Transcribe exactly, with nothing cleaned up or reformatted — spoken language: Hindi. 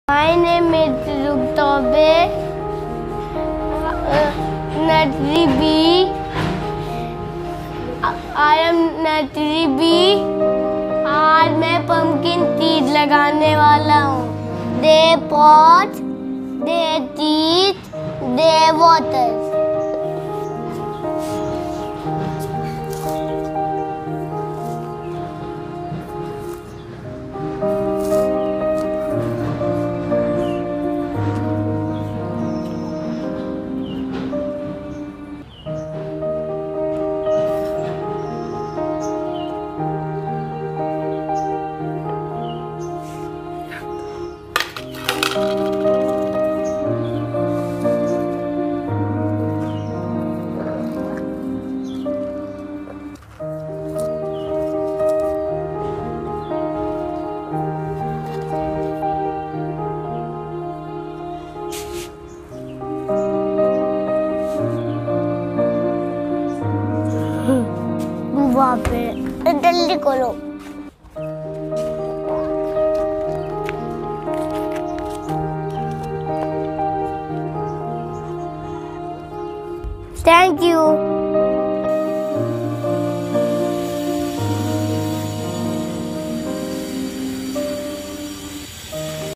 My name is Ruktobe. Nursery B. I am nursery B. आज मैं pumpkin seed लगाने वाला हूँ. They pot, they teach, they water. वहाँ पे जल्दी करो. Thank you.